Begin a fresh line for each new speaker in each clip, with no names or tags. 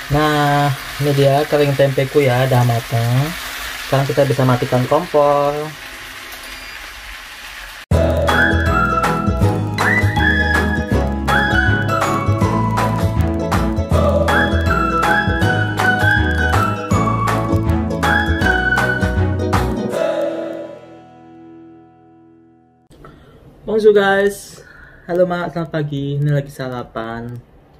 Nah, ini dia kering tempeku ya, udah matang. Sekarang kita bisa matikan kompor. Bonjour guys, halo mak, selamat pagi. Ini lagi sarapan,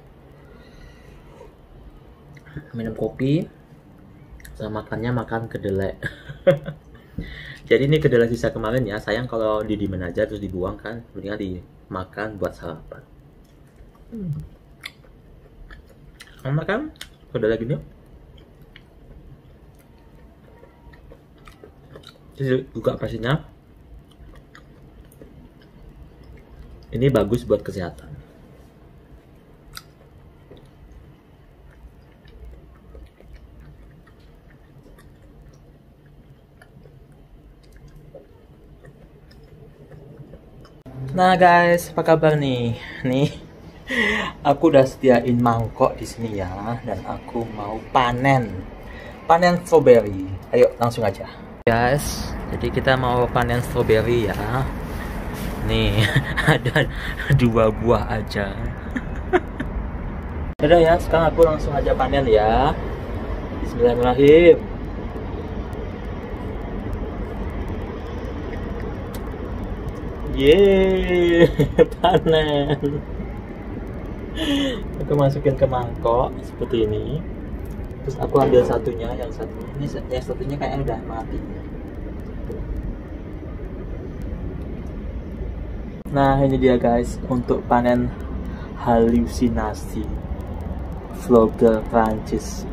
minum kopi, sama makannya makan kedelai. Jadi ini kedelai sisa kemarin ya, sayang kalau didiemin aja terus dibuang kan, mendingan dimakan buat sarapan. Enak kan kedelai gini? Terus buka pasinya. Ini bagus buat kesehatan. Nah guys, apa kabar nih? Nih, aku udah sediain mangkok di sini ya, dan aku mau panen strawberry. Ayo langsung aja, guys. Jadi kita mau panen strawberry ya. Nih, ada 2 buah aja. Udah ya, sekarang aku langsung aja panen ya. Bismillahirrahmanirrahim. Yeay, panen. Aku masukin ke mangkok seperti ini. Terus aku ambil satunya, yang satunya kayaknya udah mati. Nah ini dia guys, untuk panen halusinasi vlogger Prancis.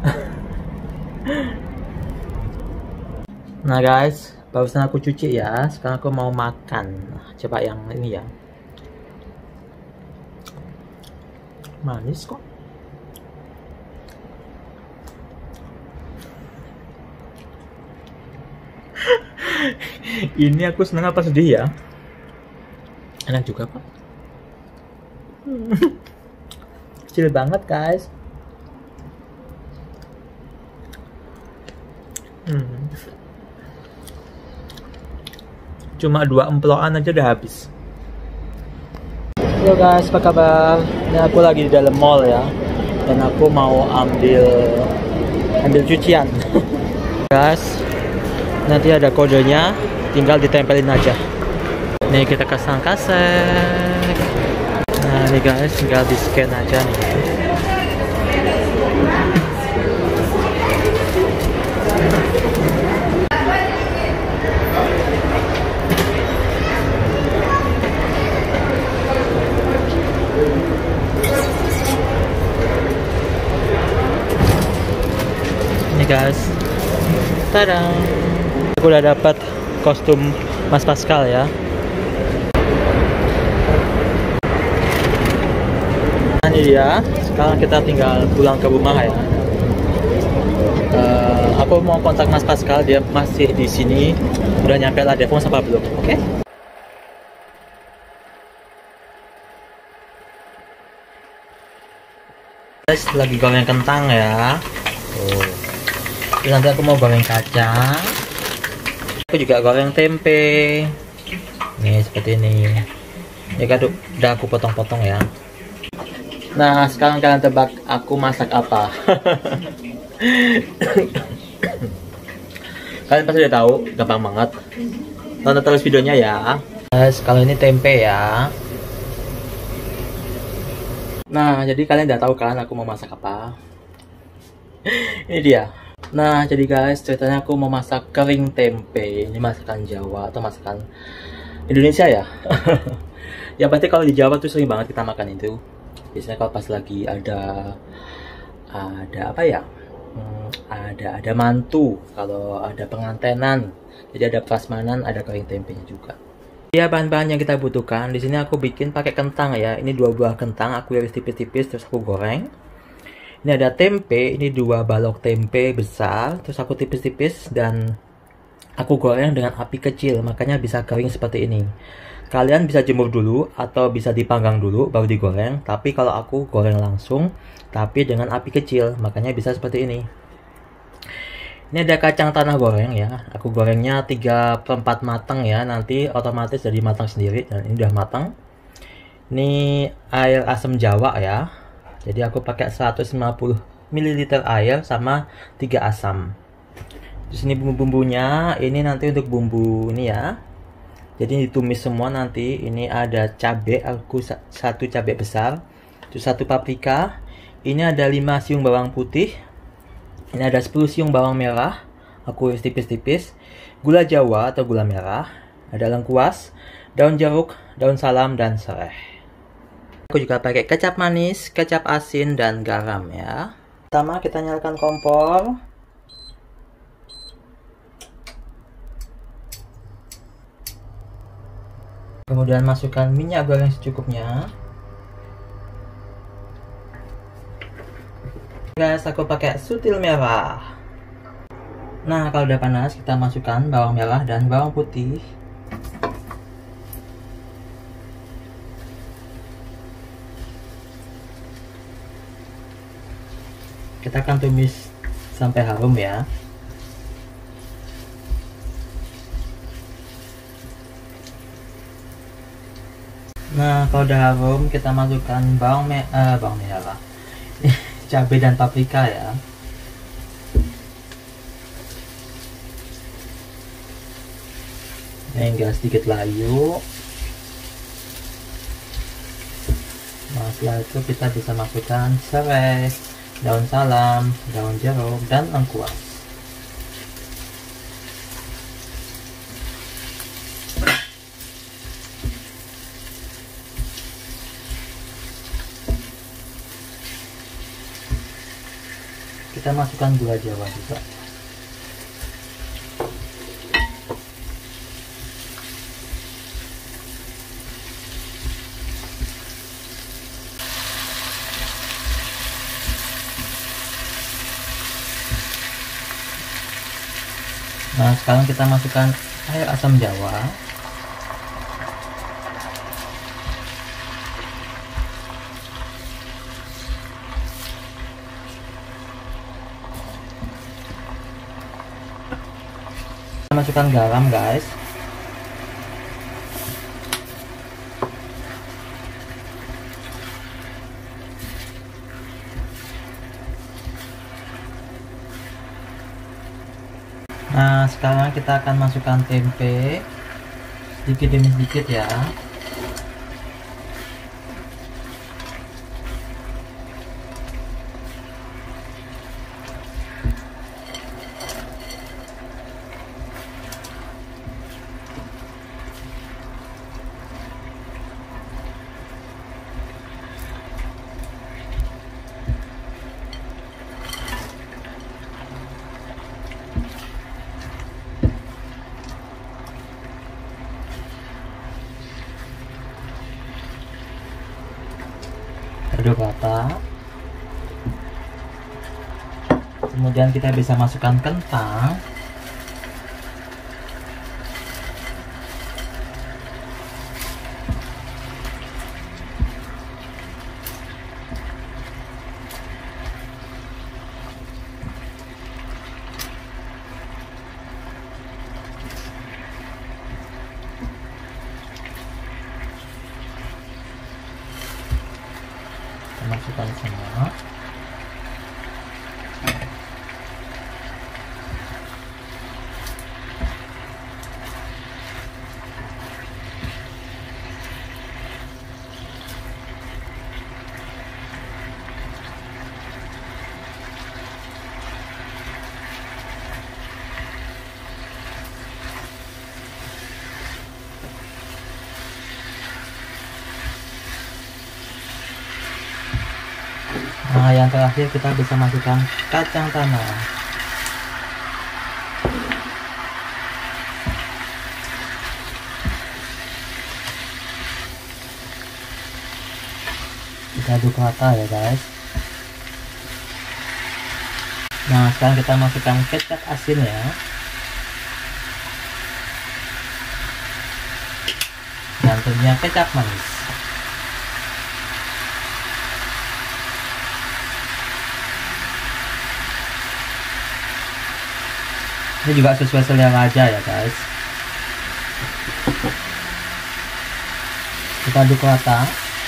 Nah guys, barusan aku cuci ya, sekarang aku mau makan. Coba yang ini ya, manis kok. Ini aku seneng apa sedih ya? Enak juga pak. Kecil banget guys. Cuma 2 emplokan aja udah habis. Halo guys, apa kabar? Ini aku lagi di dalam mall ya, dan aku mau ambil cucian. Guys, nanti ada kodenya, tinggal ditempelin aja. Nih kita kasang-kasek. Nah nih guys, tinggal di scan aja nih. Nih guys, tada! Aku udah dapat kostum Mas Pascal ya. Ini dia, sekarang kita tinggal pulang ke rumah ya. Aku mau kontak Mas Pascal, dia masih di sini. Udah nyampe La Défense apa belum? Oke? Guys, lagi goreng kentang ya. Tuh. Nanti aku mau goreng kacang. Aku juga goreng tempe. Nih seperti ini. Ya kan, udah aku potong-potong ya. Nah, sekarang kalian tebak aku masak apa? Kalian pasti udah tahu, gampang banget. Tonton terus videonya ya. Guys, kalau ini tempe ya. Nah, jadi kalian udah tahu kan aku mau masak apa? Ini dia. Nah, jadi guys, ceritanya aku mau masak kering tempe. Ini masakan Jawa atau masakan Indonesia ya? Ya pasti kalau di Jawa tuh sering banget kita makan itu. Biasanya kalau pas lagi ada apa ya, ada mantu, kalau ada pengantenan, jadi ada prasmanan, ada kering tempenya juga. Ya, bahan-bahan yang kita butuhkan di sini aku bikin pakai kentang ya. Ini 2 buah kentang, aku iris tipis-tipis terus aku goreng. Ini ada tempe, ini 2 balok tempe besar, terus aku tipis-tipis dan aku goreng dengan api kecil, makanya bisa kering seperti ini. Kalian bisa jemur dulu atau bisa dipanggang dulu baru digoreng, tapi kalau aku goreng langsung tapi dengan api kecil, makanya bisa seperti ini. Ini ada kacang tanah goreng ya, aku gorengnya 3/4 matang ya, nanti otomatis jadi matang sendiri. Dan ini udah matang. Ini air asam jawa ya, jadi aku pakai 150 ml air sama 3 asam. Terus ini bumbu-bumbunya, ini nanti untuk bumbu ini ya, jadi ditumis semua nanti. Ini ada cabai, aku 1 cabai besar, terus 1 paprika, ini ada 5 siung bawang putih, ini ada 10 siung bawang merah, aku iris tipis-tipis, gula jawa atau gula merah, ada lengkuas, daun jeruk, daun salam, dan serai. Aku juga pakai kecap manis, kecap asin, dan garam ya. Pertama kita nyalakan kompor. Kemudian masukkan minyak goreng secukupnya. Guys, aku pakai sutil merah. Nah, kalau udah panas, kita masukkan bawang merah dan bawang putih. Kita akan tumis sampai harum ya. Nah, kalau udah harum, kita masukkan bawang merah, cabai dan paprika ya. Hingga sedikit layu. Nah, setelah itu kita bisa masukkan serai, daun salam, daun jeruk, dan lengkuas. Kita masukkan gula jawa juga. Nah, sekarang kita masukkan air asam jawa. Masukkan garam guys. Nah, sekarang kita akan masukkan tempe sedikit demi sedikit ya. Aduk rata. Kemudian kita bisa masukkan kentang. Masukkan semua. Nah, yang terakhir kita bisa masukkan kacang tanah. Kita aduk rata ya guys. Nah, sekarang kita masukkan kecap asin ya. dan tentunya kecap manis. Ini juga sesuai selera aja ya guys. Kita aduk rata.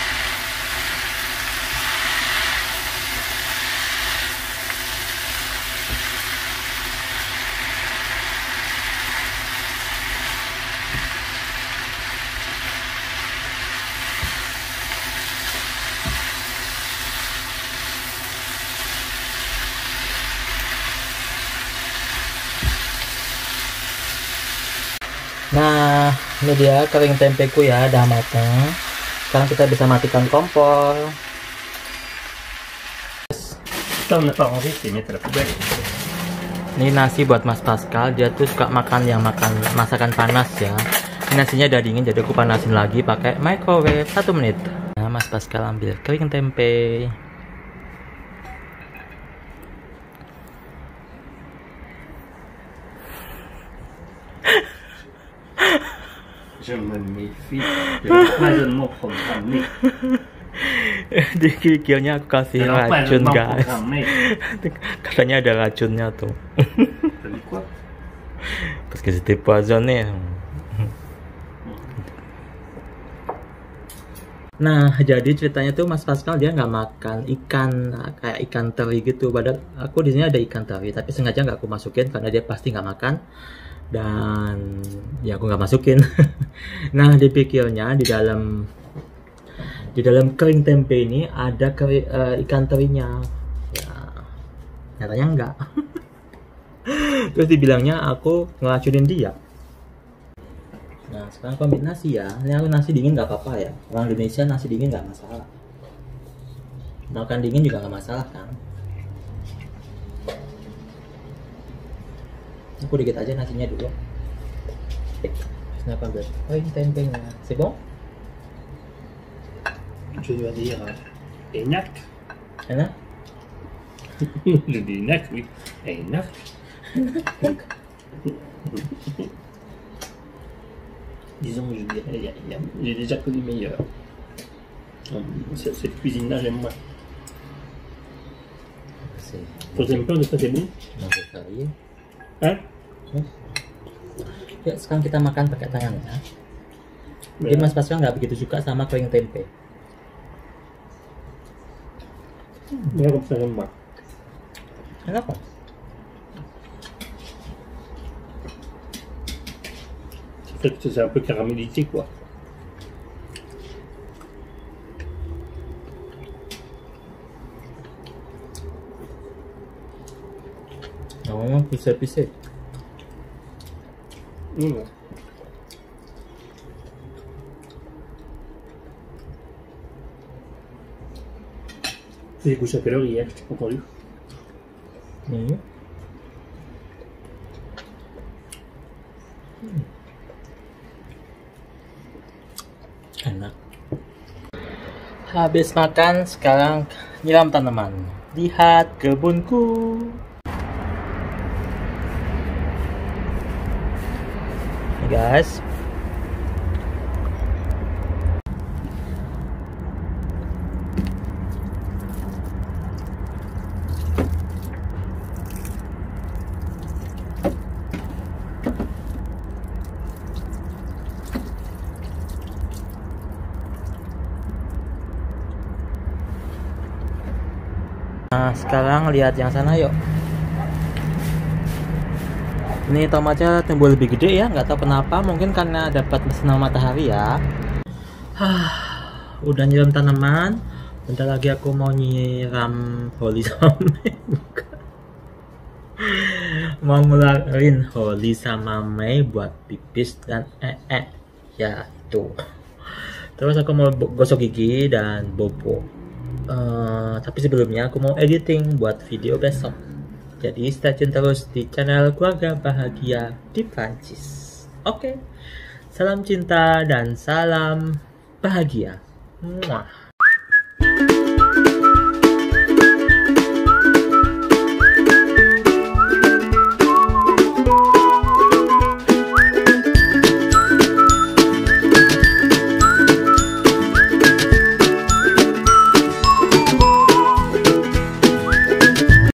Nah, ini dia kering tempeku ya, udah matang. Sekarang kita bisa matikan kompor. Ini nasi buat Mas Pascal, dia tuh suka makan masakan panas ya. Ini nasinya udah dingin, jadi aku panasin lagi pakai microwave 1 menit. Nah, Mas Pascal ambil kering tempe.
Je me méfie de l'empoisonnement programmé.
Di kikirnya aku kasih racun guys. Katanya ada racunnya tuh.
T'as dit quoi?
Parce que c'était poisonné. Nah, jadi ceritanya tuh Mas Pascal dia nggak makan ikan kayak ikan teri gitu. Padahal aku di sini ada ikan teri, tapi sengaja nggak aku masukin karena dia pasti nggak makan. Dan ya aku nggak masukin. Nah, dipikirnya di dalam kering tempe ini ada ikan terinya. Ya, nyatanya enggak. Terus dibilangnya aku ngeracunin dia. Nah, sekarang aku ambil nasi ya. Ini aku nasi dingin nggak apa-apa ya. Orang Indonesia nasi dingin nggak masalah. Makan dingin juga nggak masalah kan. Aku dikit aja nasinya dulu. Kenapa ambil kering tempenya? C'est bon?
Je dois dire ENAC.
Enak?
Je dis ENAC, oui. ENAC. Disons, je dirais, j'ai déjà connu meilleur. Cette cuisine-là, j'aime moins. Toi, t'aimes pas, ça, c'est bon? Hein?
Ya, sekarang kita makan pakai tangan ya. Jadi Mas Pascal nggak begitu suka sama kering tempe.
Moi, comme ça, j'aime moins.
Enak kok.
C'est un peu caramélisé, quoi.
Normalement pisé.
Mmh. J'ai couché à quelle heure hier? Je t'ai pas entendu.
Enak. Habis makan, sekarang nyiram tanaman. Lihat kebunku. Guys, nah sekarang lihat yang sana yuk. Ini tomatnya tumbuh lebih gede ya, nggak tahu kenapa, mungkin karena dapat sinar matahari ya. Udah nyiram tanaman, bentar lagi aku mau nyiram Holly sama Mei. Mau ngeluarin Holly sama Mei buat pipis dan ya itu. Terus aku mau gosok gigi dan bobo. Tapi sebelumnya aku mau editing buat video besok. Jadi stay tune terus di channel Keluarga Bahagia di Prancis. Oke, salam cinta dan salam bahagia. Muah.